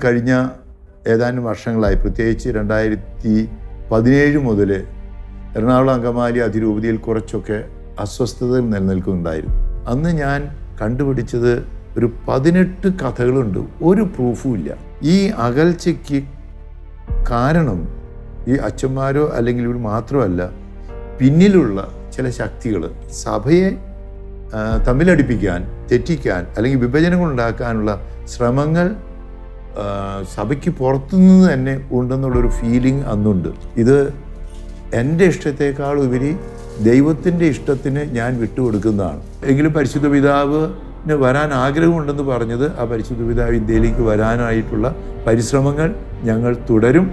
കഴിഞ്ഞ ഏതാനും വർഷങ്ങളായി, പ്രത്യേകിച്ച് 2017 മുതൽ എറണാകുളം അങ്കമാലി അതിരൂപതയിൽ കുറച്ചൊക്കെ അസ്വസ്ഥതകൾ നിലനിൽക്കുന്നുണ്ടായിരുന്നു. അന്ന് ഞാൻ കണ്ടുപിടിച്ചത് ഒരു 18 കഥകളുണ്ട്, ഒരു പ്രൂഫും ഇല്ല. ഈ അകൽച്ചയ്ക്ക് കാരണം ഈ അച്ഛന്മാരോ അല്ലെങ്കിൽ ഇവർ മാത്രമല്ല, പിന്നിലുള്ള ചില ശക്തികൾ സഭയെ തമ്മിലടിപ്പിക്കാൻ, തെറ്റിക്കാൻ അല്ലെങ്കിൽ വിഭജനങ്ങൾ ഉണ്ടാക്കാനുള്ള ശ്രമങ്ങൾ സഭയ്ക്ക് പുറത്തുനിന്ന് തന്നെ ഉണ്ടെന്നുള്ളൊരു ഫീലിംഗ് അന്നുണ്ട്. ഇത് എൻ്റെ ഇഷ്ടത്തെക്കാൾ ഉപരി ദൈവത്തിൻ്റെ ഇഷ്ടത്തിന് ഞാൻ വിട്ടുകൊടുക്കുന്നതാണ്. എങ്കിലും പരിശുദ്ധ പിതാവിന് വരാൻ ആഗ്രഹമുണ്ടെന്ന് പറഞ്ഞത്, ആ പരിശുദ്ധ പിതാവ് ഇന്ത്യയിലേക്ക് വരാനായിട്ടുള്ള പരിശ്രമങ്ങൾ ഞങ്ങൾ തുടരും.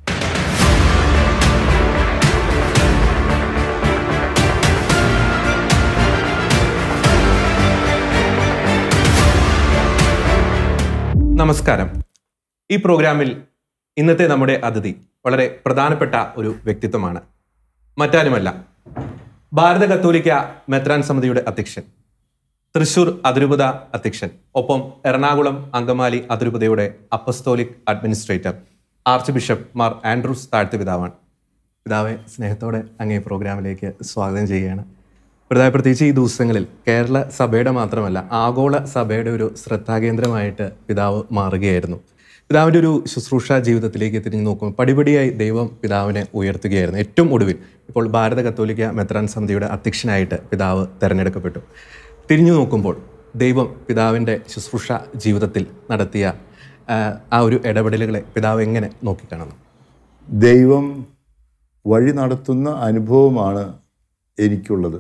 നമസ്കാരം. ഈ പ്രോഗ്രാമിൽ ഇന്നത്തെ നമ്മുടെ അതിഥി വളരെ പ്രധാനപ്പെട്ട ഒരു വ്യക്തിത്വമാണ്. മറ്റാരുമല്ല, ഭാരത കത്തോലിക്ക മെത്രാൻ സമിതിയുടെ അധ്യക്ഷൻ, തൃശൂർ അതിരൂപത അധ്യക്ഷൻ, ഒപ്പം എറണാകുളം അങ്കമാലി അതിരൂപതയുടെ apostolic administrator arch bishop Mar Andrews Thazhath പിതാവാണ്. പിതാവെ, സ്നേഹത്തോടെ അങ്ങേ പ്രോഗ്രാമിലേക്ക് സ്വാഗതം ചെയ്യുകയാണ്. പിതാവ്, പ്രത്യേകിച്ച് ഈ ദിവസങ്ങളിൽ കേരള സഭയുടെ മാത്രമല്ല ആഗോള സഭയുടെ ഒരു ശ്രദ്ധാകേന്ദ്രമായിട്ട് പിതാവ് മാറുകയായിരുന്നു. പിതാവിൻ്റെ ഒരു ശുശ്രൂഷ ജീവിതത്തിലേക്ക് തിരിഞ്ഞു നോക്കുമ്പോൾ പടിപടിയായി ദൈവം പിതാവിനെ ഉയർത്തുകയായിരുന്നു. ഏറ്റവും ഒടുവിൽ ഇപ്പോൾ ഭാരത കത്തോലിക്ക മെത്രാൻ സമിതിയുടെ അധ്യക്ഷനായിട്ട് പിതാവ് തിരഞ്ഞെടുക്കപ്പെട്ടു. തിരിഞ്ഞു നോക്കുമ്പോൾ ദൈവം പിതാവിൻ്റെ ശുശ്രൂഷ ജീവിതത്തിൽ നടത്തിയ ആ ഒരു ഇടപെടലുകളെ പിതാവ് എങ്ങനെ നോക്കിക്കാണുന്നു? ദൈവം വഴി നടത്തുന്ന അനുഭവമാണ് എനിക്കുള്ളത്.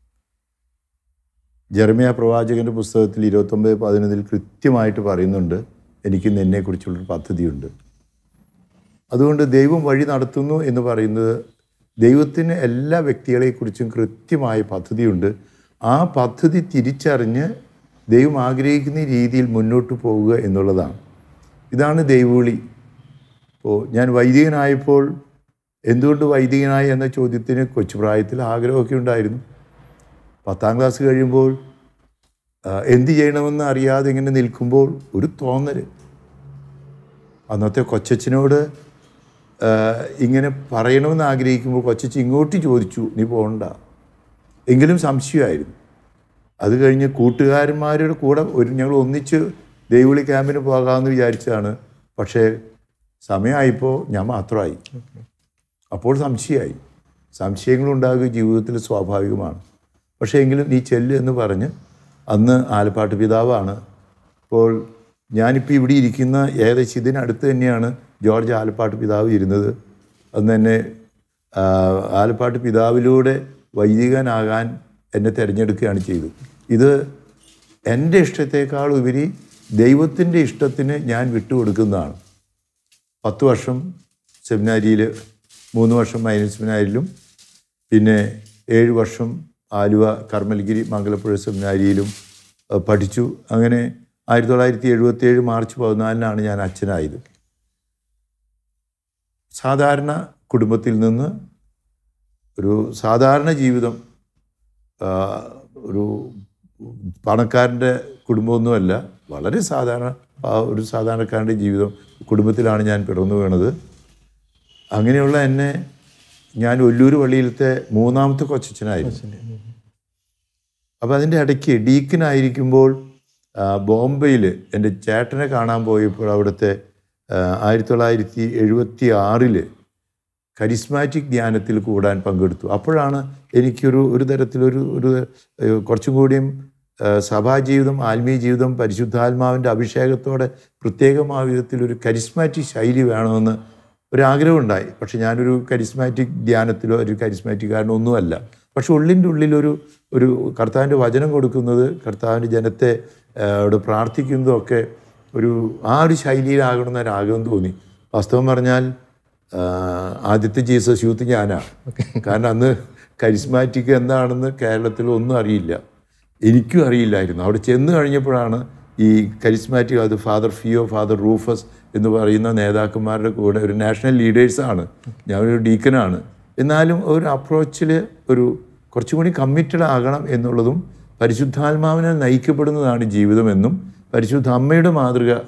ജെറമ്യാ പ്രവാചകൻ്റെ പുസ്തകത്തിൽ 29:11 കൃത്യമായിട്ട് പറയുന്നുണ്ട്, എനിക്ക് നിന്നെക്കുറിച്ചുള്ളൊരു പദ്ധതിയുണ്ട്. അതുകൊണ്ട് ദൈവം വഴി നടത്തുന്നു എന്ന് പറയുന്നത്, ദൈവത്തിന് എല്ലാ വ്യക്തികളെക്കുറിച്ചും കൃത്യമായ പദ്ധതിയുണ്ട്. ആ പദ്ധതി തിരിച്ചറിഞ്ഞ് ദൈവം ആഗ്രഹിക്കുന്ന രീതിയിൽ മുന്നോട്ട് പോവുക എന്നുള്ളതാണ്. ഇതാണ് ദൈവവിളി. ഇപ്പോൾ ഞാൻ വൈദികനായപ്പോൾ എന്തുകൊണ്ട് വൈദികനായി എന്ന ചോദ്യത്തിന് കൊച്ചുപ്രായത്തിൽ ആഗ്രഹമൊക്കെ ഉണ്ടായിരുന്നു. 10ാം ക്ലാസ് കഴിയുമ്പോൾ എന്ത് ചെയ്യണമെന്ന് അറിയാതെ ഇങ്ങനെ നിൽക്കുമ്പോൾ ഒരു തോന്നൽ, അന്നത്തെ കൊച്ചച്ഛനോട് ഇങ്ങനെ പറയണമെന്ന് ആഗ്രഹിക്കുമ്പോൾ കൊച്ചച്ഛൻ ഇങ്ങോട്ട് ചോദിച്ചു, നീ പോകണ്ട. എങ്കിലും സംശയമായിരുന്നു. അത് കഴിഞ്ഞ് കൂട്ടുകാരന്മാരുടെ കൂടെ ഞങ്ങൾ ഒന്നിച്ച് ദൈവവിളി ക്യാമ്പിന് പോകാമെന്ന് വിചാരിച്ചതാണ്. പക്ഷേ സമയമായപ്പോൾ ഞാൻ മാത്രമായി. അപ്പോൾ സംശയമായി. സംശയങ്ങളുണ്ടാകുക ജീവിതത്തിൽ സ്വാഭാവികമാണ്. പക്ഷേ എങ്കിലും നീ ചെല്ല് എന്ന് പറഞ്ഞ്, അന്ന് ആലപ്പാട്ട് പിതാവാണ്. അപ്പോൾ ഞാനിപ്പോൾ ഇവിടെ ഇരിക്കുന്ന ഏകദേശം ഇതിനടുത്ത് തന്നെയാണ് ജോർജ് ആലപ്പാട്ട് പിതാവ് ഇരുന്നത്. അന്ന് തന്നെ ആലപ്പാട്ട് പിതാവിലൂടെ വൈദികനാകാൻ എന്നെ തിരഞ്ഞെടുക്കുകയാണ് ചെയ്തത്. ഇത് എൻ്റെ ഇഷ്ടത്തെക്കാൾ ഉപരി ദൈവത്തിൻ്റെ ഇഷ്ടത്തിന് ഞാൻ വിട്ടുകൊടുക്കുന്നതാണ്. 10 വർഷം സെമിനാരിയിൽ, 3 വർഷം മൈനർ സെമിനാരിയിലും, പിന്നെ 7 വർഷം ആലുവ കർമ്മൽഗിരി മംഗലപ്പുഴ സെമിനാരിയിലും പഠിച്ചു. അങ്ങനെ 1977 മാർച്ച് 14 ഞാൻ അച്ഛനായത്. സാധാരണ കുടുംബത്തിൽ നിന്ന് ഒരു സാധാരണ ജീവിതം, ഒരു പണക്കാരൻ്റെ കുടുംബമൊന്നുമല്ല, വളരെ ഒരു സാധാരണക്കാരൻ്റെ ജീവിതം കുടുംബത്തിലാണ് ഞാൻ പിറന്നു വീണത്. അങ്ങനെയുള്ള എന്നെ ഞാൻ ഒല്ലൂർ പള്ളിയിലത്തെ 3ാമത്തെ കൊച്ചച്ഛനായിരുന്നു. അപ്പോൾ അതിൻ്റെ ഇടയ്ക്ക് ഡീക്കനായിരിക്കുമ്പോൾ ബോംബെയിൽ എൻ്റെ ചേട്ടനെ കാണാൻ പോയപ്പോൾ അവിടുത്തെ 1976 കരിസ്മാറ്റിക് ധ്യാനത്തിൽ കൂടാൻ പങ്കെടുത്തു. അപ്പോഴാണ് എനിക്കൊരു തരത്തിലൊരു കുറച്ചും കൂടിയും സഭാജീവിതം, ആത്മീയ ജീവിതം, പരിശുദ്ധാത്മാവിൻ്റെ അഭിഷേകത്തോടെ പ്രത്യേകമായ വിധത്തിലൊരു കരിസ്മാറ്റിക് ശൈലി വേണമെന്ന് ഒരാഗ്രഹം ഉണ്ടായി. പക്ഷെ ഞാനൊരു കരിസ്മാറ്റിക് ധ്യാനത്തിലോ ഒരു കരിസ്മാറ്റിക്കാരനോ ഒന്നുമല്ല. പക്ഷെ ഉള്ളിൻ്റെ ഉള്ളിലൊരു കർത്താവിൻ്റെ വചനം കൊടുക്കുന്നത്, കർത്താവിൻ്റെ ജനത്തെ അവിടെ പ്രാർത്ഥിക്കുന്നതൊക്കെ ആ ഒരു ശൈലിയിലാകണമെന്ന് ഒരാഗ്രഹം തോന്നി. വാസ്തവം പറഞ്ഞാൽ ആദ്യത്തെ ജീസസ് യൂത്ത് ഞാനാണ്. കാരണം അന്ന് കരിസ്മാറ്റിക് എന്താണെന്ന് കേരളത്തിൽ ഒന്നും അറിയില്ല, എനിക്കും അറിയില്ലായിരുന്നു. അവിടെ ചെന്ന് കഴിഞ്ഞപ്പോഴാണ് ഈ കരിസ്മാറ്റിക്, അത് ഫാദർ ഫിയോ, ഫാദർ റൂഫസ് എന്ന് പറയുന്ന നേതാക്കന്മാരുടെ കൂടെ ഒരു നാഷണൽ ലീഡേഴ്സാണ്, ഞാനൊരു ഡീക്കനാണ്. എന്നാലും ഒരു അപ്രോച്ചിൽ കുറച്ചും കൂടി കമ്മിറ്റഡ് ആകണം എന്നുള്ളതും പരിശുദ്ധാത്മാവിനെ നയിക്കപ്പെടുന്നതാണ് ജീവിതമെന്നും പരിശുദ്ധ അമ്മയുടെ മാതൃക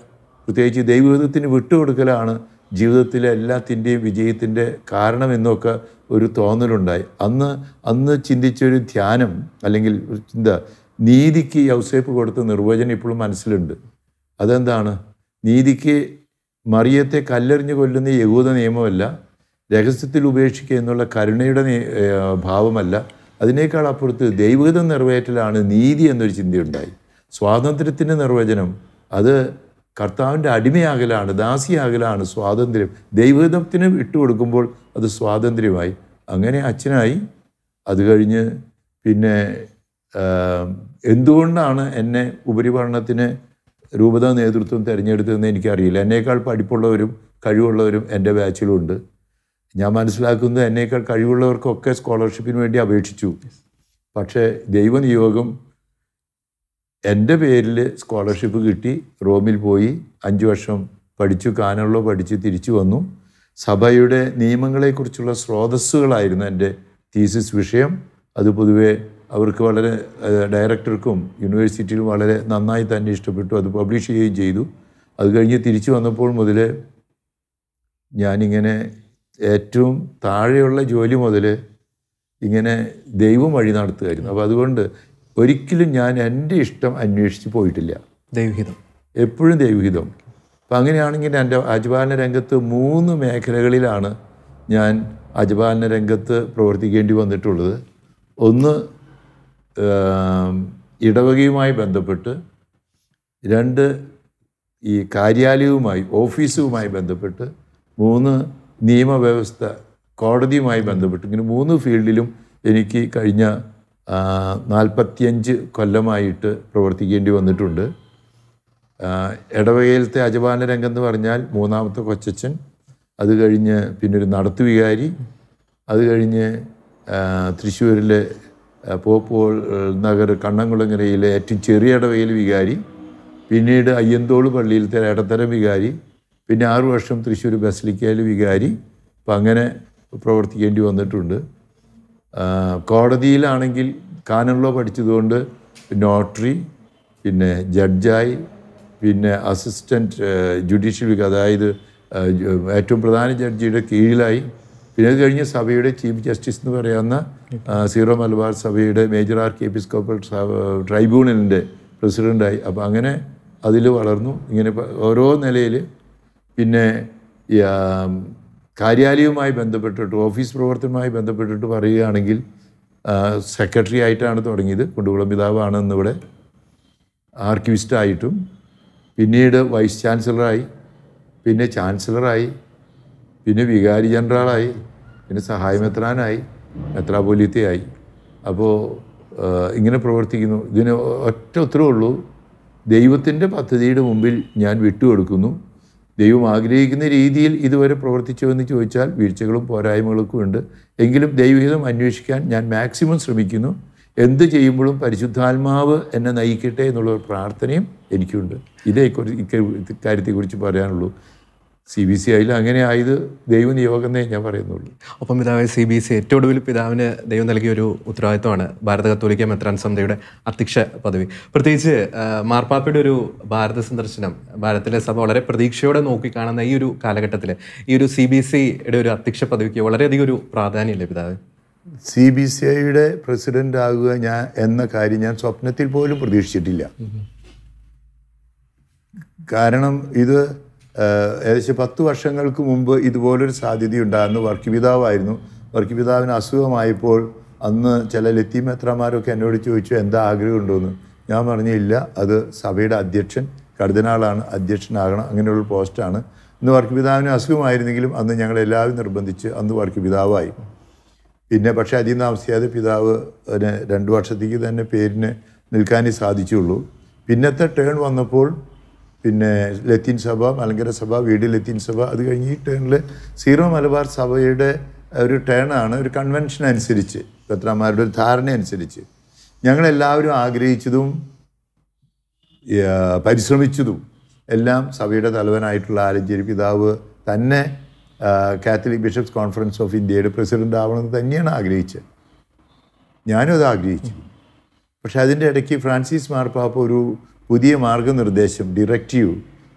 പ്രത്യേകിച്ച് ദൈവഹിതത്തിന് വിട്ടുകൊടുക്കലാണ് ജീവിതത്തിലെ എല്ലാത്തിൻ്റെയും വിജയത്തിൻ്റെ കാരണമെന്നൊക്കെ ഒരു തോന്നലുണ്ടായി. അന്ന് ചിന്തിച്ചൊരു ധ്യാനം അല്ലെങ്കിൽ ഒരു ചിന്ത, നീതിക്ക് യൗസേപ്പ് കൊടുത്ത നിർവചനം ഇപ്പോഴും മനസ്സിലുണ്ട്. അതെന്താണ്? നീതിക്ക് മറിയത്തെ കല്ലെറിഞ്ഞ് കൊല്ലുന്ന യഹൂദ നിയമമല്ല, രഹസ്യത്തിൽ ഉപേക്ഷിക്കുക എന്നുള്ള കരുണയുടെ ഭാവമല്ല, അതിനേക്കാൾ അപ്പുറത്ത് ദൈവഹിതം നിറവേറ്റലാണ് നീതി എന്നൊരു ചിന്തയുണ്ടായി. സ്വാതന്ത്ര്യത്തിൻ്റെ നിർവചനം അത് കർത്താവിൻ്റെ അടിമയാകലാണ്, ദാസിയാകലാണ് സ്വാതന്ത്ര്യം. ദൈവഹിതത്തിന് വിട്ടുകൊടുക്കുമ്പോൾ അത് സ്വാതന്ത്ര്യമായി. അങ്ങനെ അച്ഛനായി. അത് കഴിഞ്ഞ് പിന്നെ എന്തുകൊണ്ടാണ് എന്നെ ഉപരിപഠനത്തിന് രൂപതാ നേതൃത്വം തിരഞ്ഞെടുത്തതെന്ന് എനിക്കറിയില്ല. എന്നേക്കാൾ പഠിപ്പുള്ളവരും കഴിവുള്ളവരും എൻ്റെ ബാച്ചിലുണ്ട്. ഞാൻ മനസ്സിലാക്കുന്നത് എന്നേക്കാൾ കഴിവുള്ളവർക്കൊക്കെ സ്കോളർഷിപ്പിന് വേണ്ടി അപേക്ഷിച്ചു. പക്ഷേ ദൈവനിയോഗം എൻ്റെ പേരിൽ സ്കോളർഷിപ്പ് കിട്ടി. റോമിൽ പോയി 5 വർഷം പഠിച്ചു, കാനോളോ പഠിച്ച് തിരിച്ചു വന്നു. സഭയുടെ നിയമങ്ങളെക്കുറിച്ചുള്ള സ്രോതസ്സുകളായിരുന്നു എൻ്റെ തീസിസ് വിഷയം. അത് പൊതുവെ അവർക്ക് വളരെ, ഡയറക്ടർക്കും യൂണിവേഴ്സിറ്റിയിലും വളരെ നന്നായി തന്നെ ഇഷ്ടപ്പെട്ടു. അത് പബ്ലിഷ് ചെയ്യുകയും ചെയ്തു. അത് കഴിഞ്ഞ് തിരിച്ചു വന്നപ്പോൾ മുതൽ ഞാനിങ്ങനെ ഏറ്റവും താഴെയുള്ള ജോലി മുതൽ ഇങ്ങനെ ദൈവം വഴി നടത്തുമായിരുന്നു. അപ്പോൾ അതുകൊണ്ട് ഒരിക്കലും ഞാൻ എൻ്റെ ഇഷ്ടം അന്വേഷിച്ച് പോയിട്ടില്ല. ദൈവഹിതം എപ്പോഴും ദൈവഹിതം. അപ്പം അങ്ങനെയാണെങ്കിൽ എൻ്റെ അജപാലന രംഗത്ത് 3 മേഖലകളിലാണ് ഞാൻ അജപാലന രംഗത്ത് പ്രവർത്തിക്കേണ്ടി വന്നിട്ടുള്ളത്. ഒന്ന്, ഇടവകയുമായി ബന്ധപ്പെട്ട്. 2, ഈ കാര്യാലയവുമായി ഓഫീസുമായി ബന്ധപ്പെട്ട്. 3, നിയമവ്യവസ്ഥ കോടതിയുമായി ബന്ധപ്പെട്ട്. ഇങ്ങനെ 3 ഫീൽഡിലും എനിക്ക് കഴിഞ്ഞ 45 കൊല്ലമായിട്ട് പ്രവർത്തിക്കേണ്ടി വന്നിട്ടുണ്ട്. ഇടവകയിലത്തെ അജപാലന രംഗം എന്ന് പറഞ്ഞാൽ 3ാമത്തെ കൊച്ചച്ഛൻ, അത് കഴിഞ്ഞ് പിന്നെ ഒരു നടത്തുവികാരി, അത് കഴിഞ്ഞ് തൃശ്ശൂരിലെ പോപ്പോൾ നഗർ കണ്ണംകുളങ്ങരയിലെ ഏറ്റവും ചെറിയ ഇടവകയിൽ വികാരി, പിന്നീട് അയ്യന്തോൾ പള്ളിയിലത്തെ ഇടത്തരം വികാരി, പിന്നെ 6 വർഷം തൃശ്ശൂർ ബസലിക്കയിൽ വികാരി. അപ്പം അങ്ങനെ പ്രവർത്തിക്കേണ്ടി വന്നിട്ടുണ്ട്. കോടതിയിലാണെങ്കിൽ കാനോളോ പഠിച്ചതുകൊണ്ട് നോട്ടറി, പിന്നെ ജഡ്ജായി, പിന്നെ അസിസ്റ്റൻറ്റ് ജുഡീഷ്യൽ വിക, അതായത് ഏറ്റവും പ്രധാന ജഡ്ജിയുടെ കീഴിലായി. പിന്നെ അത് കഴിഞ്ഞ് സഭയുടെ ചീഫ് ജസ്റ്റിസ് എന്ന് പറയാവുന്ന സീറോ മലബാർ സഭയുടെ മേജർ ആർക്കി എപ്പിസ്കോപ്പൽ ട്രൈബ്യൂണലിൻ്റെ പ്രസിഡൻ്റായി. അപ്പോൾ അങ്ങനെ അതിൽ വളർന്നു. ഇങ്ങനെ ഓരോ നിലയിൽ. പിന്നെ കാര്യാലയവുമായി ബന്ധപ്പെട്ടിട്ട്, ഓഫീസ് പ്രവർത്തനവുമായി ബന്ധപ്പെട്ടിട്ട് പറയുകയാണെങ്കിൽ സെക്രട്ടറി ആയിട്ടാണ് തുടങ്ങിയത്. കുണ്ടുകുളം പിതാവാണ് ഇന്നിവിടെ. ആർക്കിവിസ്റ്റായിട്ടും, പിന്നീട് വൈസ് ചാൻസലറായി, പിന്നെ ചാൻസലറായി, പിന്നെ വികാരി ജനറലായി, പിന്നെ സഹായമെത്രാനായി, മെത്രാപോലീത്തയായി. അപ്പോൾ ഇങ്ങനെ പ്രവർത്തിക്കുന്നു. ഇതിന് ഒറ്റ ഉത്തരവുള്ളൂ, ദൈവത്തിൻ്റെ പദ്ധതിയുടെ മുമ്പിൽ ഞാൻ വിട്ടുകൊടുക്കുന്നു. ദൈവം ആഗ്രഹിക്കുന്ന രീതിയിൽ ഇതുവരെ പ്രവർത്തിച്ചോ എന്ന് ചോദിച്ചാൽ വീഴ്ചകളും പോരായ്മകളൊക്കെ ഉണ്ട്. എങ്കിലും ദൈവഹിതം അന്വേഷിക്കാൻ ഞാൻ മാക്സിമം ശ്രമിക്കുന്നു. എന്ത് ചെയ്യുമ്പോഴും പരിശുദ്ധാത്മാവ് എന്നെ നയിക്കട്ടെ എന്നുള്ള പ്രാർത്ഥനയും എനിക്കുണ്ട്. ഇക്കാര്യത്തെക്കുറിച്ച് പറയാനുള്ളൂ. CBC ആയാലും അങ്ങനെ ആയത് ദൈവനിയോഗമെന്നേ ഞാൻ പറയുന്നുള്ളൂ. ഒപ്പം പിതാവ് CBC ഏറ്റവും ഒടുവിൽ പിതാവിന് ദൈവം നൽകിയ ഒരു ഉത്തരവാദിത്വമാണ് ഭാരത കത്തോലിക്ക മെത്രാൻ സമിതിയുടെ അധ്യക്ഷ പദവി. പ്രത്യേകിച്ച് മാർപ്പാപ്പയുടെ ഒരു ഭാരത സന്ദർശനം ഭാരതത്തിലെ സഭ വളരെ പ്രതീക്ഷയോടെ നോക്കിക്കാണുന്ന ഈ ഒരു കാലഘട്ടത്തിൽ ഈ ഒരു CBCയുടെ ഒരു അധ്യക്ഷ പദവിക്ക് വളരെയധികം ഒരു പ്രാധാന്യമില്ലേ പിതാവ്? CBCയുടെ പ്രസിഡന്റ് ആകുക എന്ന കാര്യം ഞാൻ സ്വപ്നത്തിൽ പോലും പ്രതീക്ഷിച്ചിട്ടില്ല. കാരണം ഇത് ഏകദേശം 10 വർഷങ്ങൾക്ക് മുമ്പ് ഇതുപോലൊരു സാധ്യതയുണ്ടായിരുന്നു. വർക്കിപിതാവായിരുന്നു. വർക്കിപിതാവിന് അസുഖമായപ്പോൾ അന്ന് ചില ലത്തീൻ മെത്രാന്മാരൊക്കെ എന്നോട് ചോദിച്ചു എന്താ ആഗ്രഹമുണ്ടോയെന്ന്. ഞാൻ പറഞ്ഞില്ല, അത് സഭയുടെ അധ്യക്ഷൻ, കർദിനാളാണ്, അധ്യക്ഷനാകണം, അങ്ങനെയുള്ള പോസ്റ്റാണ്. ഇന്ന് വർക്കിപിതാവിന് അസുഖമായിരുന്നെങ്കിലും അന്ന് ഞങ്ങളെല്ലാവരും നിർബന്ധിച്ച് അന്ന് വർക്കിപിതാവായി. പിന്നെ പക്ഷേ അധികം താമസിയാതെ പിതാവ് 2 വർഷത്തേക്ക് തന്നെ പേരിന് നിൽക്കാനേ സാധിച്ചുള്ളൂ. പിന്നത്തെ ടേൺ വന്നപ്പോൾ പിന്നെ ലത്തീൻ സഭ, മലങ്കര സഭ, വീട് ലത്തീൻ സഭ, അത് കഴിഞ്ഞ് ഈ ടേണിൽ സീറോ മലബാർ സഭയുടെ ഒരു ടേണാണ്. ഒരു കൺവെൻഷൻ അനുസരിച്ച്, മെത്രാന്മാരുടെ ഒരു ധാരണ അനുസരിച്ച് ഞങ്ങളെല്ലാവരും ആഗ്രഹിച്ചതും പരിശ്രമിച്ചതും എല്ലാം സഭയുടെ തലവനായിട്ടുള്ള ആലഞ്ചേരി പിതാവ് തന്നെ കാത്തലിക് ബിഷപ്സ് കോൺഫറൻസ് ഓഫ് ഇന്ത്യയുടെ പ്രസിഡൻ്റ് ആവണമെന്ന് തന്നെയാണ് ആഗ്രഹിച്ചത്. ഞാനും അത് ആഗ്രഹിച്ചു. പക്ഷെ അതിൻ്റെ ഇടയ്ക്ക് ഫ്രാൻസിസ് മാർപ്പാപ്പ ഒരു പുതിയ മാർഗനിർദ്ദേശം, ഡിറക്റ്റീവ്,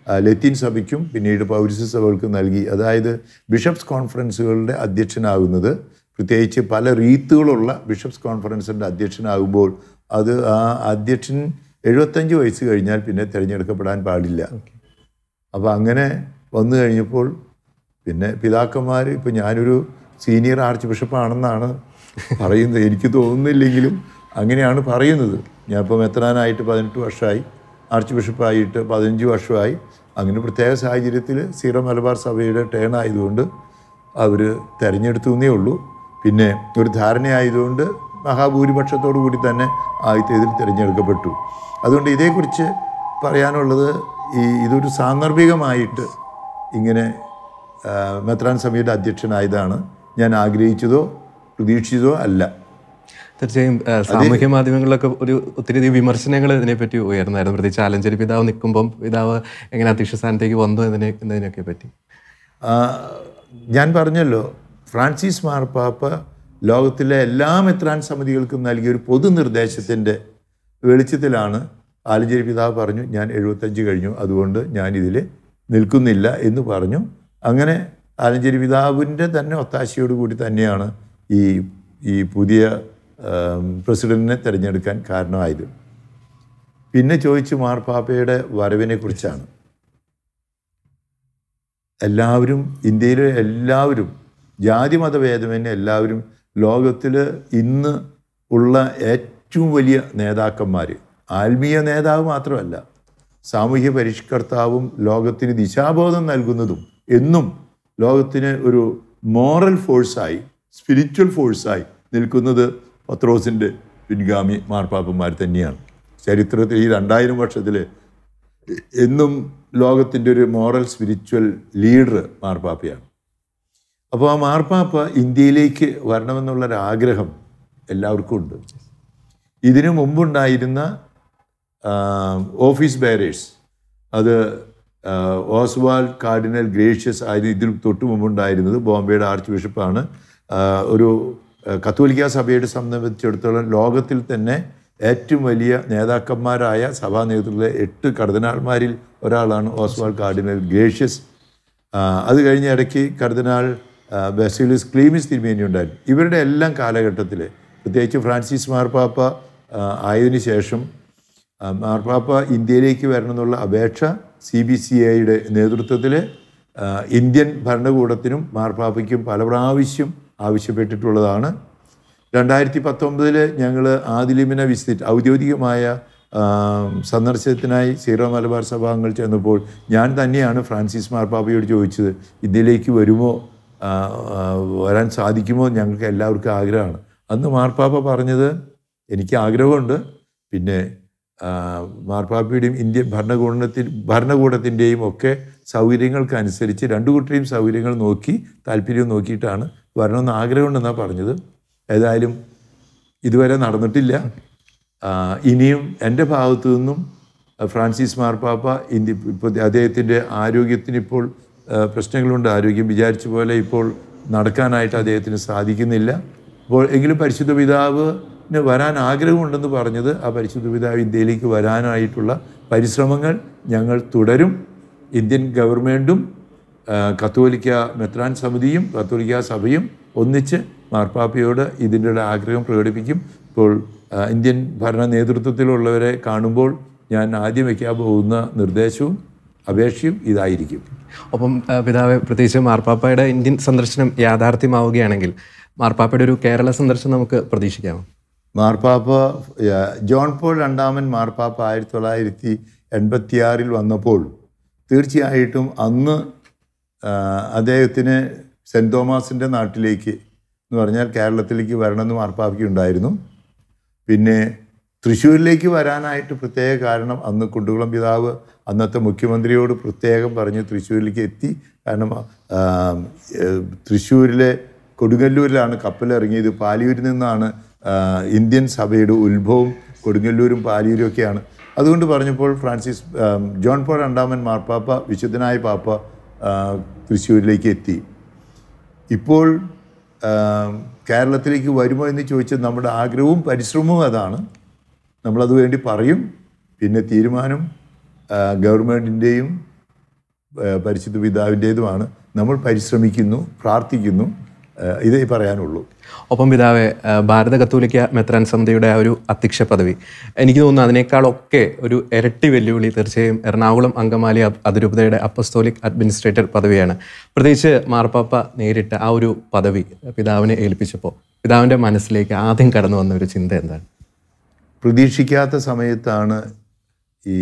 ലത്തീൻ സഭയ്ക്കും പിന്നീട് പൗരസ്ത്യ സഭകൾക്കും നൽകി. അതായത് ബിഷപ്സ് കോൺഫറൻസുകളുടെ അധ്യക്ഷനാകുന്നത്, പ്രത്യേകിച്ച് പല റീത്തുകളുള്ള ബിഷപ്സ് കോൺഫറൻസിൻ്റെ അധ്യക്ഷനാകുമ്പോൾ അത് ആ അധ്യക്ഷൻ 75 വയസ്സ് കഴിഞ്ഞാൽ പിന്നെ തിരഞ്ഞെടുക്കപ്പെടാൻ പാടില്ല. അപ്പോൾ അങ്ങനെ വന്നു കഴിഞ്ഞപ്പോൾ പിന്നെ പിതാക്കന്മാർ, ഇപ്പോൾ ഞാനൊരു സീനിയർ ആർച്ച് ബിഷപ്പാണെന്നാണ് പറയുന്നത്, എനിക്ക് തോന്നുന്നില്ലെങ്കിലും അങ്ങനെയാണ് പറയുന്നത്. ഞാനിപ്പോൾ മെത്രാനായിട്ട് 18 വർഷമായി, ആർച്ച് ബിഷപ്പായിട്ട് 15 വർഷമായി. അങ്ങനെ പ്രത്യേക സാഹചര്യത്തിൽ സീറോ മലബാർ സഭയുടെ ടേൺ ആയതുകൊണ്ട് അവർ തിരഞ്ഞെടുത്തു എന്നേ ഉള്ളൂ. പിന്നെ ഒരു ധാരണയായതുകൊണ്ട് മഹാഭൂരിപക്ഷത്തോടു കൂടി തന്നെ ആദ്യത്തെ ഇതിൽ തിരഞ്ഞെടുക്കപ്പെട്ടു. അതുകൊണ്ട് ഇതേക്കുറിച്ച് പറയാനുള്ളത്, ഇതൊരു സാന്ദർഭികമായിട്ട് ഇങ്ങനെ മെത്രാൻ സഭയുടെ അധ്യക്ഷനായതാണ്. ഞാൻ ആഗ്രഹിച്ചതോ പ്രതീക്ഷിച്ചതോ അല്ല. തീർച്ചയായും സാമൂഹ്യ മാധ്യമങ്ങളിലൊക്കെ ഒത്തിരി വിമർശനങ്ങൾ ഇതിനെപ്പറ്റി ഉയർന്നായിരുന്നു. പ്രത്യേകിച്ച് ആലഞ്ചേരി പിതാവ് നിൽക്കുമ്പം പിതാവ് എങ്ങനെ അധ്യക്ഷ സ്ഥാനത്തേക്ക് വന്നു എന്നതിനൊക്കെ പറ്റി. ഞാൻ പറഞ്ഞല്ലോ, ഫ്രാൻസിസ് മാർപ്പാപ്പ ലോകത്തിലെ എല്ലാ മെത്രാൻ സമിതികൾക്കും നൽകിയൊരു പൊതുനിർദ്ദേശത്തിൻ്റെ വെളിച്ചത്തിലാണ് ആലഞ്ചേരി പിതാവ് പറഞ്ഞു, ഞാൻ 75 കഴിഞ്ഞു, അതുകൊണ്ട് ഞാനിതിൽ നിൽക്കുന്നില്ല എന്ന് പറഞ്ഞു. അങ്ങനെ ആലഞ്ചേരി പിതാവിൻ്റെ തന്നെ ഒത്താശയോടുകൂടി തന്നെയാണ് ഈ പുതിയ പ്രസിഡന്റിനെ തിരഞ്ഞെടുക്കാൻ കാരണമായത്. പിന്നെ ചോദിച്ചു മാർപ്പാപ്പയുടെ വരവിനെ കുറിച്ചാണ്. എല്ലാവരും, ഇന്ത്യയിലെ എല്ലാവരും, ജാതി മതഭേദമന്യേ എല്ലാവരും, ലോകത്തിൽ ഇന്ന് ഉള്ള ഏറ്റവും വലിയ നേതാക്കന്മാർ, ആത്മീയ നേതാവ് മാത്രമല്ല, സാമൂഹ്യ പരിഷ്കർത്താവും ലോകത്തിന് ദിശാബോധം നൽകുന്നതും എന്നും ലോകത്തിന് ഒരു മോറൽ ഫോഴ്സായി, സ്പിരിച്വൽ ഫോഴ്സായി നിൽക്കുന്നത് പത്രോസിൻ്റെ പിൻഗാമി മാർപ്പാപ്പന്മാർ തന്നെയാണ്. ചരിത്രത്തിൽ ഈ 2000 വർഷത്തിൽ എന്നും ലോകത്തിൻ്റെ ഒരു മോറൽ സ്പിരിച്വൽ ലീഡർ മാർപ്പാപ്പയാണ്. അപ്പോൾ ആ മാർപ്പാപ്പ ഇന്ത്യയിലേക്ക് വരണമെന്നുള്ളൊരാഗ്രഹം എല്ലാവർക്കും ഉണ്ട്. ഇതിനു മുമ്പുണ്ടായിരുന്ന ഓഫീസ് ബെയറേഴ്സ്, അത് ഓസ്വാൾഡ് കാർഡിനൽ ഗ്രേഷ്യസ് ആയിരുന്നു. ഇതിൽ തൊട്ട് മുമ്പുണ്ടായിരുന്നത് ബോംബെയുടെ ആർച്ച് ബിഷപ്പാണ്. ഒരു കത്തോലിക്ക സഭയുടെ സംബന്ധിച്ചിടത്തോളം ലോകത്തിൽ തന്നെ ഏറ്റവും വലിയ നേതാക്കന്മാരായ സഭാ നേതൃത്വത്തിലെ 8 കർദിനാൾമാരിൽ ഒരാളാണ് ഓസ്വാൾഡ് കാർഡിനൽ ഗ്രേഷ്യസ്. അത് കഴിഞ്ഞ ഇടയ്ക്ക് കർദിനാൾ ബസീലിയസ് ക്ലീമിസ് തിരുമേനി ഉണ്ടായിരുന്നു. ഇവരുടെ എല്ലാം കാലഘട്ടത്തിൽ, പ്രത്യേകിച്ച് ഫ്രാൻസിസ് മാർപ്പാപ്പ ആയതിനു ശേഷം മാർപ്പാപ്പ ഇന്ത്യയിലേക്ക് വരണമെന്നുള്ള അപേക്ഷ CBCIയുടെ നേതൃത്വത്തിൽ ഇന്ത്യൻ ഭരണകൂടത്തിനും മാർപ്പാപ്പയ്ക്കും പല പ്രാവശ്യം ആവശ്യപ്പെട്ടിട്ടുള്ളതാണ്. 2019 ഞങ്ങൾ ആദിലിമിന വിസിറ്റ്, ഔദ്യോഗികമായ സന്ദർശനത്തിനായി സീറോ മലബാർ സഭാംഗങ്ങൾ ചെന്നപ്പോൾ ഞാൻ തന്നെയാണ് ഫ്രാൻസിസ് മാർപ്പാപ്പയോട് ചോദിച്ചത്, ഇന്ത്യയിലേക്ക് വരുമോ, വരാൻ സാധിക്കുമോ, ഞങ്ങൾക്ക് എല്ലാവർക്കും ആഗ്രഹമാണ്. അന്ന് മാർപ്പാപ്പ പറഞ്ഞത്, എനിക്ക് ആഗ്രഹമുണ്ട്, പിന്നെ മാർപ്പാപ്പയുടെയും ഇന്ത്യൻ ഭരണകൂടത്തിൻ്റെയും ഒക്കെ സൗകര്യങ്ങൾക്കനുസരിച്ച് 2 കൂട്ടരെയും സൗകര്യങ്ങൾ നോക്കി, താല്പര്യം നോക്കിയിട്ടാണ് വരണമെന്ന് ആഗ്രഹമുണ്ടെന്നാണ് പറഞ്ഞത്. ഏതായാലും ഇതുവരെ നടന്നിട്ടില്ല. ഇനിയും എൻ്റെ ഭാഗത്തു നിന്നും ഫ്രാൻസിസ് മാർപ്പാപ്പ ഇപ്പോൾ അദ്ദേഹത്തിൻ്റെ ആരോഗ്യത്തിന് ഇപ്പോൾ പ്രശ്നങ്ങളുണ്ട്. ആരോഗ്യം വിചാരിച്ച പോലെ ഇപ്പോൾ നടക്കാനായിട്ട് അദ്ദേഹത്തിന് സാധിക്കുന്നില്ല. അപ്പോൾ എങ്കിലും പരിശുദ്ധ പിതാവിന് വരാൻ ആഗ്രഹമുണ്ടെന്ന് പറഞ്ഞത്, ആ പരിശുദ്ധ പിതാവ് ഇന്ത്യയിലേക്ക് വരാനായിട്ടുള്ള പരിശ്രമങ്ങൾ ഞങ്ങൾ തുടരും. ഇന്ത്യൻ ഗവൺമെൻറ്റും കത്തോലിക്ക മെത്രാൻ സമിതിയും കത്തോലിക്ക സഭയും ഒന്നിച്ച് മാർപ്പാപ്പയോട് ഇതിൻ്റെ ആഗ്രഹം പ്രകടിപ്പിക്കും. ഇപ്പോൾ ഇന്ത്യൻ ഭരണ നേതൃത്വത്തിലുള്ളവരെ കാണുമ്പോൾ ഞാൻ ആദ്യം വയ്ക്കാൻ പോകുന്ന നിർദ്ദേശവും അപേക്ഷയും ഇതായിരിക്കും. ഒപ്പം പിതാവ്, പ്രത്യേകിച്ച് മാർപ്പാപ്പയുടെ ഇന്ത്യൻ സന്ദർശനം യാഥാർത്ഥ്യമാവുകയാണെങ്കിൽ മാർപ്പാപ്പയുടെ ഒരു കേരള സന്ദർശനം നമുക്ക് പ്രതീക്ഷിക്കാമോ? മാർപ്പാപ്പ ജോൺ പോൾ രണ്ടാമൻ മാർപ്പാപ്പ 1986 വന്നപ്പോൾ തീർച്ചയായിട്ടും അന്ന് അദ്ദേഹത്തിന് സെൻറ്റ് തോമസിൻ്റെ നാട്ടിലേക്ക് എന്ന് പറഞ്ഞാൽ കേരളത്തിലേക്ക് വരണമെന്ന് മാർപ്പാപ്പയ്ക്ക് ഉണ്ടായിരുന്നു. പിന്നെ തൃശ്ശൂരിലേക്ക് വരാനായിട്ട് പ്രത്യേക കാരണം, അന്ന് കുണ്ടുകുളം പിതാവ് അന്നത്തെ മുഖ്യമന്ത്രിയോട് പ്രത്യേകം പറഞ്ഞ് തൃശ്ശൂരിലേക്ക് എത്തി. കാരണം തൃശ്ശൂരിലെ കൊടുങ്ങല്ലൂരിലാണ് കപ്പലിറങ്ങിയത്. പാലിയൂരിൽ നിന്നാണ് ഇന്ത്യൻ സഭയുടെ ഉത്ഭവം. കൊടുങ്ങല്ലൂരും പാലിയൂരും ഒക്കെയാണ്. അതുകൊണ്ട് പറഞ്ഞപ്പോൾ ജോൺ പോൾ രണ്ടാമൻ മാർപ്പാപ്പ, വിശുദ്ധനായ പാപ്പ, തൃശ്ശൂരിലേക്ക് എത്തി. ഇപ്പോൾ കേരളത്തിലേക്ക് വരുമോ എന്ന് ചോദിച്ചത് നമ്മുടെ ആഗ്രഹവും പരിശ്രമവും അതാണ്. നമ്മളത് വേണ്ടി പറയും. പിന്നെ തീരുമാനം ഗവൺമെൻറ്റിൻ്റെയും പരിശുദ്ധ പിതാവിൻ്റേതുമാണ്. നമ്മൾ പരിശ്രമിക്കുന്നു, പ്രാർത്ഥിക്കുന്നു, ഇതേ പറയാനുള്ളൂ. ഒപ്പം പിതാവെ, ഭാരത കത്തോലിക്ക മെത്രാൻ സമിതിയുടെ ആ ഒരു അധ്യക്ഷ പദവി എനിക്ക് തോന്നുന്നു അതിനേക്കാളൊക്കെ ഒരു ഇരട്ടി വെല്ലുവിളി തീർച്ചയായും എറണാകുളം അങ്കമാലി അതിരൂപതയുടെ അപ്പസ്തോലിക് അഡ്മിനിസ്ട്രേറ്റർ പദവിയാണ്. പ്രത്യേകിച്ച് മാർപ്പാപ്പ നേരിട്ട ആ ഒരു പദവി പിതാവിനെ ഏൽപ്പിച്ചപ്പോൾ പിതാവിൻ്റെ മനസ്സിലേക്ക് ആദ്യം കടന്നു വന്ന ഒരു ചിന്ത എന്താണ്? പ്രതീക്ഷിക്കാത്ത സമയത്താണ് ഈ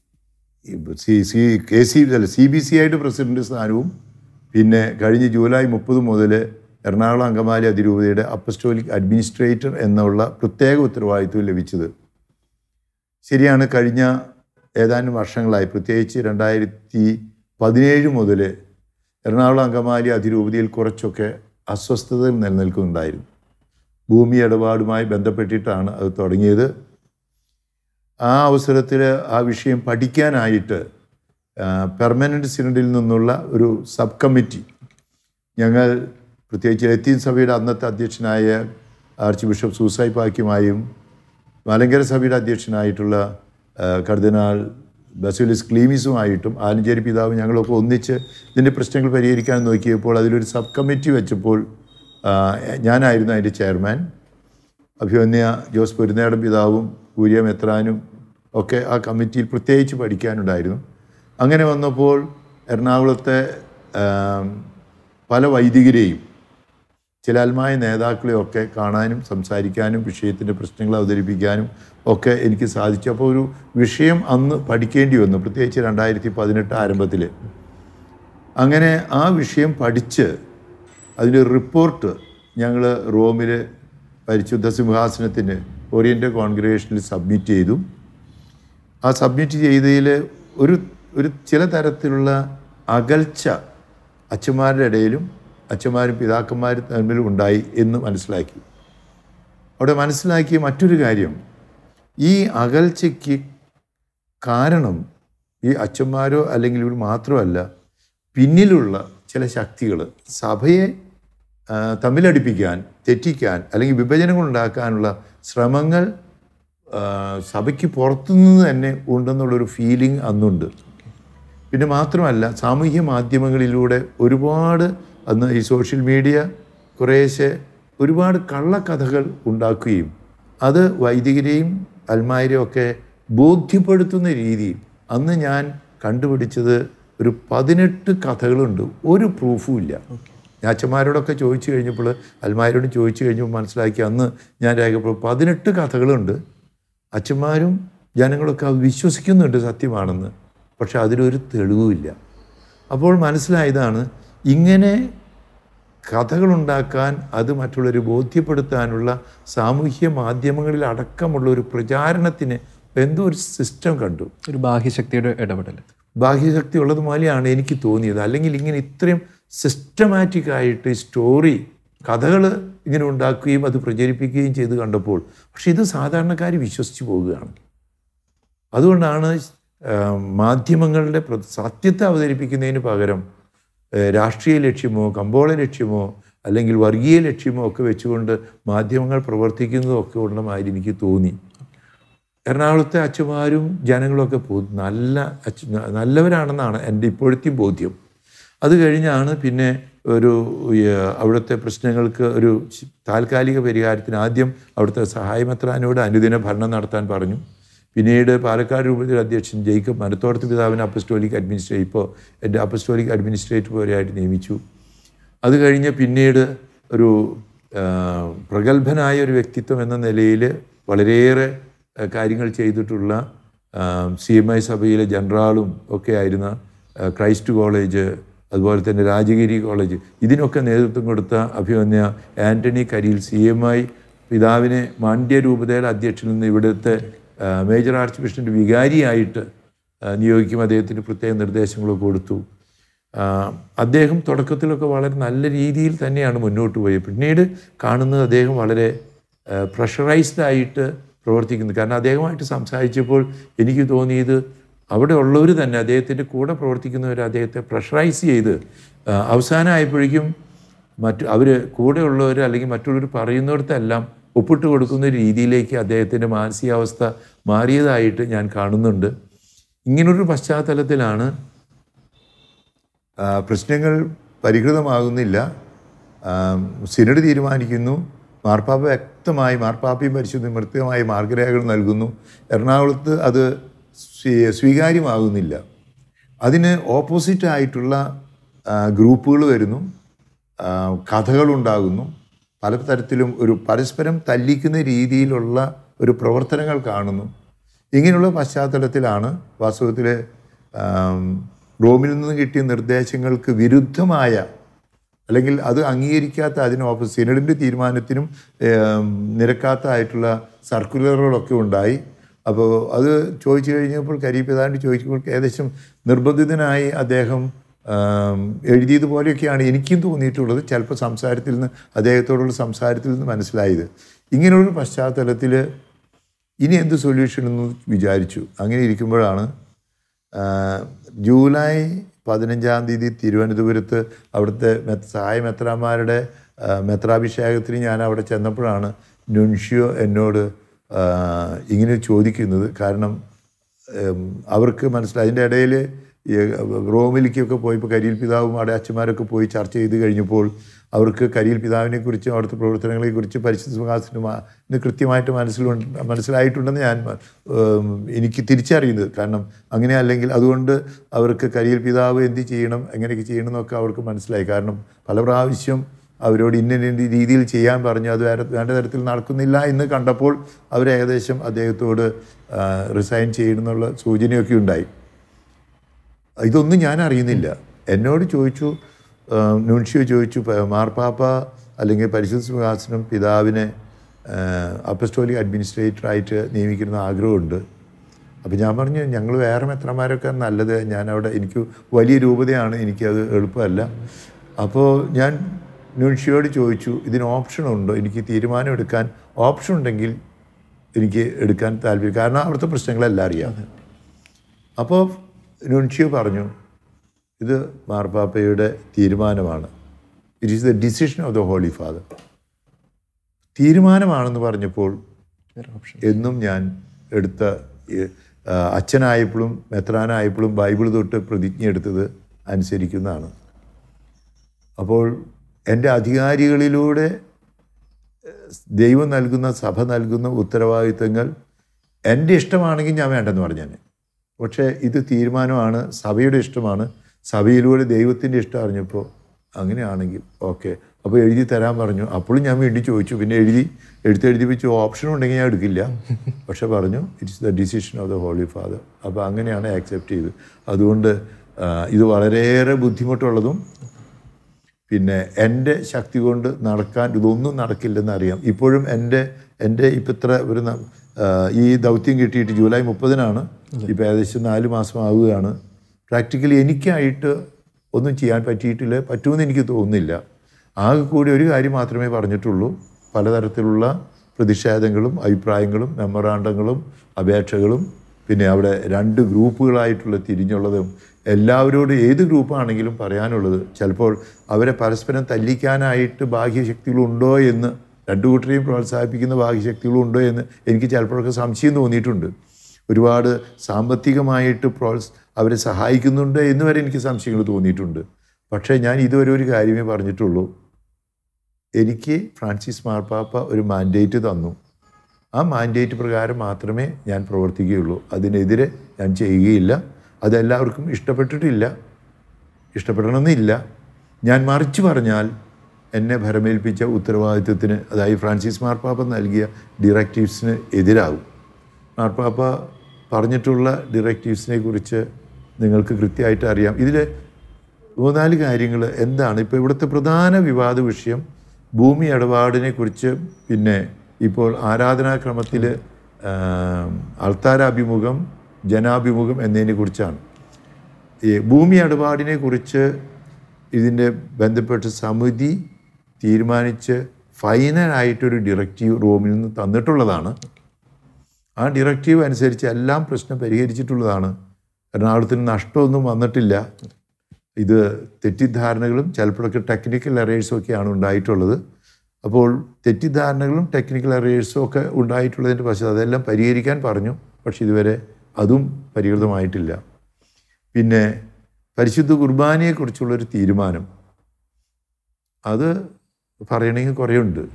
CBC ആയിട്ട് പ്രസിഡന്റ് സ്ഥാനവും പിന്നെ കഴിഞ്ഞ ജൂലൈ 30 മുതൽ എറണാകുളം അങ്കമാലി അതിരൂപതയുടെ അപ്പസ്റ്റോലിക് അഡ്മിനിസ്ട്രേറ്റർ എന്നുള്ള പ്രത്യേക ഉത്തരവാദിത്വം ലഭിച്ചത്. ശരിയാണ്, കഴിഞ്ഞ ഏതാനും വർഷങ്ങളായി, പ്രത്യേകിച്ച് 2017 മുതൽ എറണാകുളം അങ്കമാലി അതിരൂപതയിൽ കുറച്ചൊക്കെ അസ്വസ്ഥതകൾ നിലനിൽക്കുന്നുണ്ടായിരുന്നു. ഭൂമി ഇടപാടുമായി ബന്ധപ്പെട്ടിട്ടാണ് അത് തുടങ്ങിയത്. ആ അവസരത്തിൽ ആ വിഷയം പഠിക്കാനായിട്ട് പെർമനൻറ്റ് സിനഡിൽ നിന്നുള്ള ഒരു സബ് കമ്മിറ്റി ഞങ്ങൾ പ്രത്യേകിച്ച് ലത്തീൻ സഭയുടെ അന്നത്തെ അധ്യക്ഷനായ ആർച്ച് ബിഷപ്പ് സൂസൈ പാക്യുമായും മലങ്കര സഭയുടെ അധ്യക്ഷനായിട്ടുള്ള കർദിനാൾ ബസേലിയോസ് ക്ലീമിസുമായിട്ടും ആലഞ്ചേരി പിതാവും ഞങ്ങളൊക്കെ ഒന്നിച്ച് ഇതിൻ്റെ പ്രശ്നങ്ങൾ പരിഹരിക്കാൻ നോക്കിയപ്പോൾ അതിലൊരു സബ് കമ്മിറ്റി വെച്ചപ്പോൾ ഞാനായിരുന്നു അതിൻ്റെ ചെയർമാൻ. അഭിമന്യ ജോസ് പൊരുന്നേടം പിതാവും കൂരിയ മെത്രാനും ഒക്കെ ആ കമ്മിറ്റിയിൽ പ്രത്യേകിച്ച് പഠിക്കാനുണ്ടായിരുന്നു. അങ്ങനെ വന്നപ്പോൾ എറണാകുളത്തെ പല വൈദികരെയും ചില ആത്മായ നേതാക്കളെയൊക്കെ കാണാനും സംസാരിക്കാനും വിഷയത്തിൻ്റെ പ്രശ്നങ്ങൾ അവതരിപ്പിക്കാനും ഒക്കെ എനിക്ക് സാധിച്ചു. അപ്പോൾ ഒരു വിഷയം അന്ന് പഠിക്കേണ്ടി വന്നു, പ്രത്യേകിച്ച് 2018 ആരംഭത്തിൽ. അങ്ങനെ ആ വിഷയം പഠിച്ച് അതിൻ്റെ റിപ്പോർട്ട് ഞങ്ങൾ റോമിൽ പരിശുദ്ധ സിംഹാസനത്തിന് ഓറിയൻ്റൽ കോൺഗ്രിഗേഷനിൽ സബ്മിറ്റ് ചെയ്തു. ആ സബ്മിറ്റ് ചെയ്തതിൽ ഒരു ചില തരത്തിലുള്ള അകൽച്ച അച്ഛന്മാരുടെ ഇടയിലും അച്ഛന്മാരും പിതാക്കന്മാരും തമ്മിലും ഉണ്ടായി എന്ന് മനസ്സിലാക്കി. അവിടെ മനസ്സിലാക്കിയ മറ്റൊരു കാര്യം, ഈ അകൽച്ചയ്ക്ക് കാരണം ഈ അച്ഛന്മാരോ അല്ലെങ്കിൽ ഇവർ മാത്രമല്ല, പിന്നിലുള്ള ചില ശക്തികൾ സഭയെ തമ്മിലടിപ്പിക്കാൻ, തെറ്റിക്കാൻ അല്ലെങ്കിൽ വിഭജനങ്ങൾ ഉണ്ടാക്കാനുള്ള ശ്രമങ്ങൾ സഭയ്ക്ക് പുറത്തുനിന്ന് തന്നെ ഉണ്ടെന്നുള്ളൊരു ഫീലിംഗ് അന്നുണ്ട്. പിന്നെ മാത്രമല്ല, സാമൂഹ്യ മാധ്യമങ്ങളിലൂടെ ഒരുപാട് അന്ന് ഈ സോഷ്യൽ മീഡിയ കുറേശ്ശെ ഒരുപാട് കള്ളക്കഥകൾ ഉണ്ടാക്കുകയും അത് വൈദികരെയും അൽമാരെയും ഒക്കെ ബോധ്യപ്പെടുത്തുന്ന രീതിയിൽ അന്ന് ഞാൻ കണ്ടുപിടിച്ചത് ഒരു 18 കഥകളുണ്ട്. ഒരു പ്രൂഫും ഇല്ല. അച്ഛന്മാരോടൊക്കെ ചോദിച്ചു കഴിഞ്ഞപ്പോൾ, അൽമാരോടും ചോദിച്ചു കഴിഞ്ഞപ്പോൾ മനസ്സിലാക്കി അന്ന് ഞാൻ രേഖപ്പെടും 18 കഥകളുണ്ട്. അച്ഛന്മാരും ജനങ്ങളൊക്കെ അത് വിശ്വസിക്കുന്നുണ്ട് സത്യമാണെന്ന്, പക്ഷെ അതിലൊരു തെളിവുമില്ല. അപ്പോൾ മനസ്സിലായതാണ്, ഇങ്ങനെ കഥകളുണ്ടാക്കാൻ, അത് മറ്റുള്ളവരെ ബോധ്യപ്പെടുത്താനുള്ള സാമൂഹ്യ മാധ്യമങ്ങളിൽ അടക്കമുള്ള ഒരു പ്രചാരണത്തിന് എന്തോ ഒരു സിസ്റ്റം കണ്ടു. ഒരു ബാഹ്യശക്തിയുടെ ഇടപെടൽ, ബാഹ്യശക്തി ഉള്ളതുപോലെയാണ് എനിക്ക് തോന്നിയത്. അല്ലെങ്കിൽ ഇങ്ങനെ ഇത്രയും സിസ്റ്റമാറ്റിക്കായിട്ട് സ്റ്റോറി കഥകൾ ഇങ്ങനെ ഉണ്ടാക്കുകയും അത് പ്രചരിപ്പിക്കുകയും ചെയ്ത് കണ്ടപ്പോൾ, പക്ഷെ ഇത് സാധാരണക്കാർ വിശ്വസിച്ച് പോവുകയാണ്. അതുകൊണ്ടാണ് മാധ്യമങ്ങളുടെ സത്യത്തെ അവതരിപ്പിക്കുന്നതിന് പകരം രാഷ്ട്രീയ ലക്ഷ്യമോ കമ്പോള ലക്ഷ്യമോ അല്ലെങ്കിൽ വർഗീയ ലക്ഷ്യമോ ഒക്കെ വെച്ചുകൊണ്ട് മാധ്യമങ്ങൾ പ്രവർത്തിക്കുന്നതൊക്കെ ഉള്ളമാതിരി എനിക്ക് തോന്നി. എറണാകുളത്തെ അച്ഛന്മാരും ജനങ്ങളൊക്കെ നല്ലവരാണെന്നാണ് എൻ്റെ ഇപ്പോഴത്തെ ബോധ്യം. അത് കഴിഞ്ഞാണ് പിന്നെ അവിടുത്തെ പ്രശ്നങ്ങൾക്ക് ഒരു താൽക്കാലിക പരിഹാരത്തിന് ആദ്യം അവിടുത്തെ സഹായമെത്രാനോട് അനുദിന ഭരണം നടത്താൻ പറഞ്ഞു. പിന്നീട് പാലക്കാട് രൂപതയുടെ അധ്യക്ഷൻ ജേക്കബ് മനത്തോടത്ത് പിതാവിനെ അപ്പസ്റ്റോലിക് അഡ്മിനിസ്ട്രേറ്റർ, ഇപ്പോൾ എൻ്റെ അപ്പസ്റ്റോലിക് അഡ്മിനിസ്ട്രേറ്റർ പോലെയായിട്ട് നിയമിച്ചു. അത് കഴിഞ്ഞ് പിന്നീട് ഒരു പ്രഗത്ഭനായ ഒരു വ്യക്തിത്വം എന്ന നിലയിൽ വളരെയേറെ കാര്യങ്ങൾ ചെയ്തിട്ടുള്ള CMI സഭയിലെ ജനറാളും ഒക്കെ ആയിരുന്ന ക്രൈസ്റ്റ് കോളേജ്, അതുപോലെ തന്നെ രാജഗിരി കോളേജ്, ഇതിനൊക്കെ നേതൃത്വം കൊടുത്ത അഭിമന്യ ആൻ്റണി കരിയിൽ CMI പിതാവിനെ മാണ്ഡ്യ രൂപതയുടെ അധ്യക്ഷനിൽ നിന്ന് ഇവിടുത്തെ മേജർ ആർച്ച് ബിഷപ്പിൻ്റെ വികാരിയായിട്ട് നിയോഗിക്കും. അദ്ദേഹത്തിന് പ്രത്യേക നിർദ്ദേശങ്ങളൊക്കെ കൊടുത്തു. അദ്ദേഹം തുടക്കത്തിലൊക്കെ വളരെ നല്ല രീതിയിൽ തന്നെയാണ് മുന്നോട്ട് പോയത്. പിന്നീട് കാണുന്നത് അദ്ദേഹം വളരെ പ്രഷറൈസ്ഡ് ആയിട്ട് പ്രവർത്തിക്കുന്നു. കാരണം അദ്ദേഹമായിട്ട് സംസാരിച്ചപ്പോൾ എനിക്ക് തോന്നിയത് അവിടെ ഉള്ളവർ തന്നെ, അദ്ദേഹത്തിൻ്റെ കൂടെ പ്രവർത്തിക്കുന്നവർ അദ്ദേഹത്തെ പ്രഷറൈസ് ചെയ്ത് അവസാനമായപ്പോഴേക്കും അവർ കൂടെയുള്ളവർ അല്ലെങ്കിൽ മറ്റുള്ളവർ പറയുന്നിടത്തെല്ലാം ഒപ്പിട്ട് കൊടുക്കുന്ന ഒരു രീതിയിലേക്ക് അദ്ദേഹത്തിൻ്റെ മാനസികാവസ്ഥ മാറിയതായിട്ട് ഞാൻ കാണുന്നുണ്ട്. ഇങ്ങനൊരു പശ്ചാത്തലത്തിലാണ് പ്രശ്നങ്ങൾ പരിഹൃതമാകുന്നില്ല. സിനഡ് തീരുമാനിക്കുന്നു, മാർപ്പാപ്പ വ്യക്തമായി, മാർപ്പാപ്പയും പരിശുദ്ധയും കൃത്യമായി മാർഗരേഖകൾ നൽകുന്നു. എറണാകുളത്ത് അത് സ്വീകാര്യമാകുന്നില്ല. അതിന് ഓപ്പോസിറ്റായിട്ടുള്ള ഗ്രൂപ്പുകൾ വരുന്നു, കഥകളുണ്ടാകുന്നു, പല തരത്തിലും ഒരു പരസ്പരം തല്ലിക്കുന്ന രീതിയിലുള്ള ഒരു പ്രവർത്തനങ്ങൾ കാണുന്നു. ഇങ്ങനെയുള്ള പശ്ചാത്തലത്തിലാണ് വാസ്തവത്തിൽ റോമിൽ നിന്ന് കിട്ടിയ നിർദ്ദേശങ്ങൾക്ക് വിരുദ്ധമായ, അല്ലെങ്കിൽ അത് അംഗീകരിക്കാത്ത, അതിന് സിനഡിൻ്റെ തീരുമാനത്തിനും നിരക്കാത്തതായിട്ടുള്ള സർക്കുലറുകളൊക്കെ ഉണ്ടായി. അപ്പോൾ അത് ചോദിച്ചു കഴിഞ്ഞപ്പോൾ കരീപിതാവിൻ്റെ ചോദിക്കുമ്പോൾ ഏകദേശം നിർബന്ധിതനായി അദ്ദേഹം എഴുതിയതുപോലെയൊക്കെയാണ് എനിക്കും തോന്നിയിട്ടുള്ളത്. ചിലപ്പോൾ സംസാരത്തിൽ നിന്ന്, അദ്ദേഹത്തോടുള്ള സംസാരത്തിൽ നിന്ന് മനസ്സിലായത്. ഇങ്ങനെയൊരു പശ്ചാത്തലത്തിൽ ഇനി എന്ത് സൊല്യൂഷൻ എന്ന് വിചാരിച്ചു. അങ്ങനെ ഇരിക്കുമ്പോഴാണ് ജൂലൈ 15 തിരുവനന്തപുരത്ത് അവിടുത്തെ സഹായ മെത്രാന്മാരുടെ മെത്രാഭിഷേകത്തിന് ഞാൻ അവിടെ ചെന്നപ്പോഴാണ് നുൻഷ്യോ എന്നോട് ഇങ്ങനെ ചോദിക്കുന്നത്. കാരണം അവർക്ക് മനസ്സിലായി. അതിൻ്റെ ഇടയിൽ റോമിലേക്കൊക്കെ പോയപ്പോൾ കരിയിൽ പിതാവും അവിടെ അച്ഛന്മാരൊക്കെ പോയി ചർച്ച ചെയ്ത് കഴിഞ്ഞപ്പോൾ അവർക്ക് കരിയിൽ പിതാവിനെക്കുറിച്ചും അവിടുത്തെ പ്രവർത്തനങ്ങളെക്കുറിച്ച് പരിശുദ്ധ സിംഹാസനത്തിന് കൃത്യമായിട്ട് മനസ്സിലായിട്ടുണ്ടെന്ന് എനിക്ക് തിരിച്ചറിയുന്നത്. കാരണം അങ്ങനെ അല്ലെങ്കിൽ അതുകൊണ്ട് അവർക്ക് കരിയിൽ പിതാവ് എന്ത് ചെയ്യണം, എങ്ങനെയൊക്കെ ചെയ്യണം എന്നൊക്കെ അവർക്ക് മനസ്സിലായി. കാരണം പല പ്രാവശ്യം അവരോട് ഇന്ന രീതിയിൽ ചെയ്യാൻ പറഞ്ഞു, അത് വേണ്ട തരത്തിൽ നടക്കുന്നില്ല എന്ന് കണ്ടപ്പോൾ അവർ ഏകദേശം അദ്ദേഹത്തോട് റിസൈൻ ചെയ്യണമെന്നുള്ള സൂചനയൊക്കെ ഉണ്ടായി. ഇതൊന്നും ഞാൻ അറിയുന്നില്ല. എന്നോട് ചോദിച്ചു, നുൻഷ്യോ ചോദിച്ചു, മാർപ്പാപ്പ അല്ലെങ്കിൽ പരിശുദ്ധ സിംഹാസനം പിതാവിനെ അപ്പസ്റ്റോലിക് അഡ്മിനിസ്ട്രേറ്ററായിട്ട് നിയമിക്കുന്ന ആഗ്രഹമുണ്ട്. അപ്പോൾ ഞാൻ പറഞ്ഞു, ഞങ്ങൾ വേറെ മെത്രാന്മാരൊക്കെ നല്ലത്, ഞാനവിടെ എനിക്ക് വലിയ രൂപതയാണ്, എനിക്കത് എളുപ്പമല്ല. അപ്പോൾ ഞാൻ നുൻഷ്യോയോട് ചോദിച്ചു, ഇതിന് ഓപ്ഷനുണ്ടോ, എനിക്ക് തീരുമാനം എടുക്കാൻ ഓപ്ഷൻ ഉണ്ടെങ്കിൽ എനിക്ക് എടുക്കാൻ താല്പര്യം, കാരണം അവിടുത്തെ പ്രശ്നങ്ങളെല്ലാം അറിയാം. അപ്പോൾ നുൻഷ്യോ പറഞ്ഞു, ഇത് മാർപ്പാപ്പയുടെ തീരുമാനമാണ്. It is the decision of the holy father. തീരുമാനമാണെന്ന് പറഞ്ഞപ്പോൾ എന്നും ഞാൻ എടുത്ത അച്ഛനായപ്പോഴും മെത്രാനായപ്പോഴും ബൈബിൾ തൊട്ട് പ്രതിജ്ഞ എടുത്തത് അനുസരിക്കുന്നതാണ്. അപ്പോൾ എൻ്റെ അധികാരികളിലൂടെ ദൈവം നൽകുന്ന, സഭ നൽകുന്ന ഉത്തരവാദിത്തങ്ങൾ എൻ്റെ ഇഷ്ടമാണെങ്കിൽ ഞാൻ വേണ്ടെന്ന് പറഞ്ഞാൽ, പക്ഷേ ഇത് തീരുമാനമാണ്, സഭയുടെ ഇഷ്ടമാണ്, സഭയിലൂടെ ദൈവത്തിൻ്റെ ഇഷ്ടം അറിഞ്ഞപ്പോൾ അങ്ങനെയാണെങ്കിൽ ഓക്കെ, അപ്പോൾ എഴുതി തരാൻ പറഞ്ഞു. അപ്പോഴും ഞാൻ വീണ്ടും ചോദിച്ചു, പിന്നെ എഴുതി വെച്ചു, ഓപ്ഷൻ ഉണ്ടെങ്കിൽ ഞാൻ എടുക്കില്ല, പക്ഷെ പറഞ്ഞു it's the decision of the holy father. അപ്പോൾ അങ്ങനെയാണ് ആക്സെപ്റ്റ് ചെയ്തത്. അതുകൊണ്ട് ഇത് വളരെയേറെ ബുദ്ധിമുട്ടുള്ളതും പിന്നെ എൻ്റെ ശക്തി കൊണ്ട് നടക്കാൻ ഇതൊന്നും നടക്കില്ലെന്നറിയാം. ഇപ്പോഴും എൻ്റെ ഇപ്പം ഇത്ര ഒരു ഈ ദൗത്യം കിട്ടിയിട്ട് ജൂലൈ 30-നാണ്, ഇപ്പോൾ ഏകദേശം 4 മാസം ആവുകയാണ്. പ്രാക്ടിക്കലി എനിക്കായിട്ട് ഒന്നും ചെയ്യാൻ പറ്റിയിട്ടില്ല, പറ്റുമെന്ന് എനിക്ക് തോന്നുന്നില്ല. ആകെ കൂടി ഒരു കാര്യം മാത്രമേ പറഞ്ഞിട്ടുള്ളൂ, പലതരത്തിലുള്ള പ്രതിഷേധങ്ങളും അഭിപ്രായങ്ങളും മെമ്മറാണ്ടങ്ങളും അപേക്ഷകളും, പിന്നെ അവിടെ 2 ഗ്രൂപ്പുകളായിട്ടുള്ള തിരിഞ്ഞുള്ളതും, എല്ലാവരോടും ഏത് ഗ്രൂപ്പാണെങ്കിലും പറയാനുള്ളത്, ചിലപ്പോൾ അവരെ പരസ്പരം തല്ലിക്കാനായിട്ട് ബാഹ്യശക്തികളുണ്ടോ എന്ന്, 2 കൂട്ടരെയും പ്രോത്സാഹിപ്പിക്കുന്ന ബാഹ്യശക്തികളുണ്ടോ എന്ന് എനിക്ക് ചിലപ്പോഴൊക്കെ സംശയം തോന്നിയിട്ടുണ്ട്. ഒരുപാട് സാമ്പത്തികമായിട്ട് അവരെ സഹായിക്കുന്നുണ്ട് എന്ന് വരെ എനിക്ക് സംശയങ്ങൾ തോന്നിയിട്ടുണ്ട്. പക്ഷേ ഞാൻ ഇതുവരെ ഒരു കാര്യമേ പറഞ്ഞിട്ടുള്ളൂ, എനിക്ക് ഫ്രാൻസിസ് മാർപ്പാപ്പ ഒരു മാൻഡേറ്റ് തന്നു, ആ മാൻഡേറ്റ് പ്രകാരം മാത്രമേ ഞാൻ പ്രവർത്തിക്കുകയുള്ളൂ, അതിനെതിരെ ഞാൻ ചെയ്യുകയില്ല. അതെല്ലാവർക്കും ഇഷ്ടപ്പെട്ടിട്ടില്ല, ഇഷ്ടപ്പെടണമെന്നില്ല. ഞാൻ മറിച്ച് പറഞ്ഞാൽ എന്നെ ഭരമേൽപ്പിച്ച ഉത്തരവാദിത്വത്തിന്, അതായത് ഫ്രാൻസിസ് മാർപ്പാപ്പ നൽകിയ ഡിറക്റ്റീവ്സിന് എതിരാകും. മാർപ്പാപ്പ പറഞ്ഞിട്ടുള്ള ഡിറക്റ്റീവ്സിനെ കുറിച്ച് നിങ്ങൾക്ക് കൃത്യമായിട്ട് അറിയാം. ഇതിൽ 3-4 കാര്യങ്ങൾ എന്താണ് ഇപ്പോൾ ഇവിടുത്തെ പ്രധാന വിവാദ വിഷയം, ഭൂമി ഇടപാടിനെ കുറിച്ച്, പിന്നെ ഇപ്പോൾ ആരാധനാക്രമത്തിൽ അൾത്താരാഭിമുഖം, ജനാഭിമുഖം എന്നതിനെ കുറിച്ചാണ്. ഈ ഭൂമി ഇടപാടിനെ കുറിച്ച് ഇതിൻ്റെ ബന്ധപ്പെട്ട സമിതി തീരുമാനിച്ച് ഫൈനലായിട്ടൊരു ഡിറക്റ്റീവ് റോമിൽ നിന്ന് തന്നിട്ടുള്ളതാണ്. ആ ഡിറക്റ്റീവ് അനുസരിച്ച് എല്ലാം പ്രശ്നം പരിഹരിച്ചിട്ടുള്ളതാണ്. എറണാകുളത്തിന് നഷ്ടമൊന്നും വന്നിട്ടില്ല. ഇത് തെറ്റിദ്ധാരണകളും ചിലപ്പോഴൊക്കെ ടെക്നിക്കൽ എറേഴ്സും ഒക്കെയാണ് ഉണ്ടായിട്ടുള്ളത്. അപ്പോൾ തെറ്റിദ്ധാരണകളും ടെക്നിക്കൽ എറേഴ്സും ഒക്കെ ഉണ്ടായിട്ടുള്ളതിൻ്റെ പശ്ചാത്തലം അതെല്ലാം പരിഹരിക്കാൻ പറഞ്ഞു. പക്ഷെ ഇതുവരെ അതും പരിഹൃതമായിട്ടില്ല. പിന്നെ പരിശുദ്ധ കുർബാനയെക്കുറിച്ചുള്ളൊരു തീരുമാനം അത് പറയണമെങ്കിൽ കുറേ ഉണ്ട്.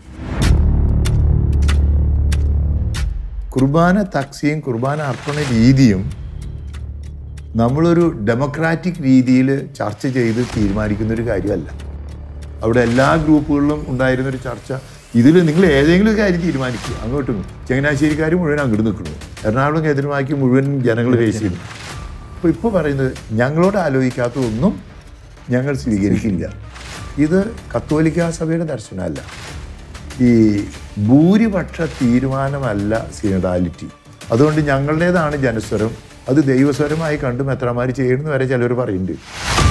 കുർബാന തക്സിയും കുർബാന അർപ്പണ രീതിയും നമ്മളൊരു ഡെമോക്രാറ്റിക് രീതിയിൽ ചർച്ച ചെയ്ത് തീരുമാനിക്കുന്നൊരു കാര്യമല്ല. അവിടെ എല്ലാ ഗ്രൂപ്പുകളിലും ഉണ്ടായിരുന്നൊരു ചർച്ച, ഇതിൽ നിങ്ങൾ ഏതെങ്കിലും ഒരു കാര്യം തീരുമാനിക്കുക, അങ്ങോട്ടും ചങ്ങനാശ്ശേരിക്കാർ മുഴുവൻ അങ്ങോട്ട് നിൽക്കുന്നു, എറണാകുളം കേന്ദ്രമാക്കി മുഴുവൻ ജനങ്ങൾ ഫേസ് ചെയ്യുന്നു. അപ്പോൾ ഇപ്പോൾ പറയുന്നത് ഞങ്ങളോട് ആലോചിക്കാത്തതൊന്നും ഞങ്ങൾ സ്വീകരിക്കില്ല. ഇത് കത്തോലിക്ക സഭയുടെ ദർശനമല്ല, ഈ ഭൂരിപക്ഷ തീരുമാനമല്ല സിനഡാലിറ്റി. അതുകൊണ്ട് ഞങ്ങളുടേതാണ് ജനസ്വരം, അത് ദൈവസ്വരമായി കണ്ട് മെത്രാന്മാർ ചെയ്യുന്നത് വരെ ചിലർ പറയുന്നുണ്ട്.